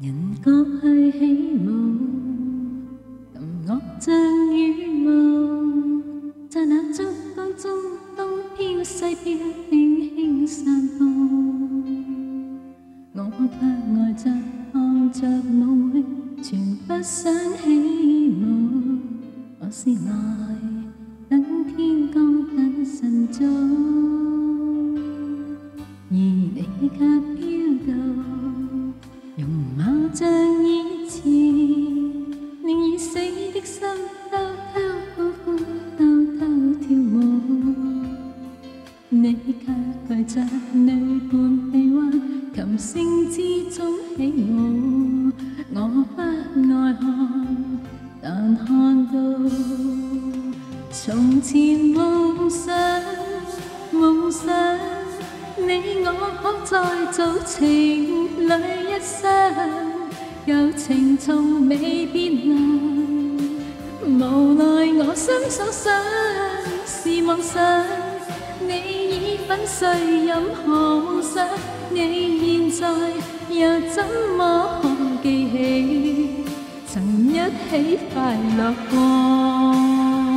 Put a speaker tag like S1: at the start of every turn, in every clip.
S1: 人各去起舞，琴乐像羽毛，在那烛光中东飘西飘，轻轻散步。我却呆着看着舞戏，全不想起舞。我是来等天光等晨早，而你却飘到。 容貌像以前，令已死的心偷偷歡歡，偷偷跳舞。你卻攜着女伴臂彎，琴聲之中起舞。我不愛看，但看到從前夢想，夢想。 你我可再做情侶一生，舊情從未變涼。無奈我心所想是夢想，你已粉碎任何夢想。你現在又怎麼可記起曾一起快樂過？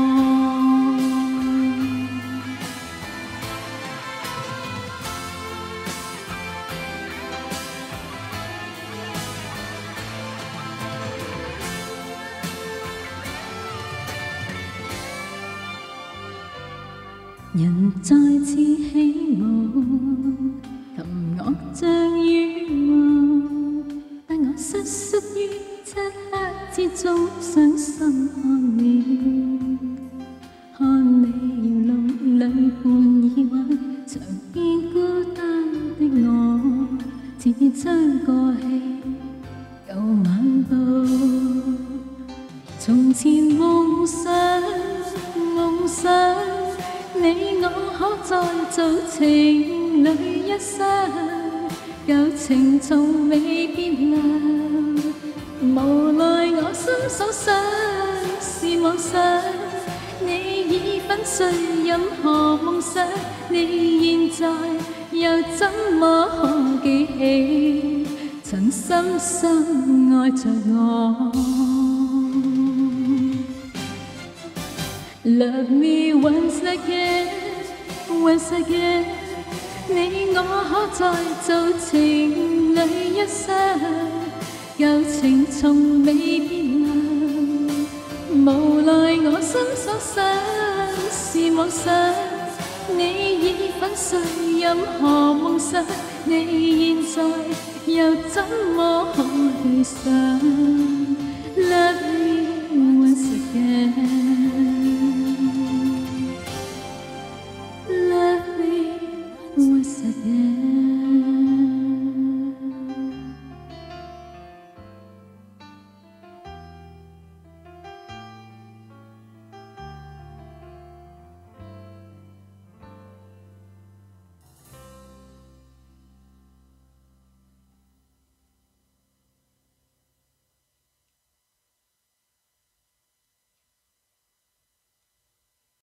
S1: 人再次起舞，琴樂像羽毛，但我瑟瑟於漆黑之中，傷心看了，看你搖弄女伴耳環，常見孤單的我，只將過氣舊晚步，從前夢想，夢想。 你我可再做情侶一生，舊情從未變涼。無奈我心所想是夢想，你已粉碎任何夢想。你現在又怎麼可記起曾深深愛着我？ Love me once again, once again。你我可再做情侶一生，舊情從未變涼。無奈我心所想是夢想，你已粉碎任何夢想。你現在又怎麼可去想？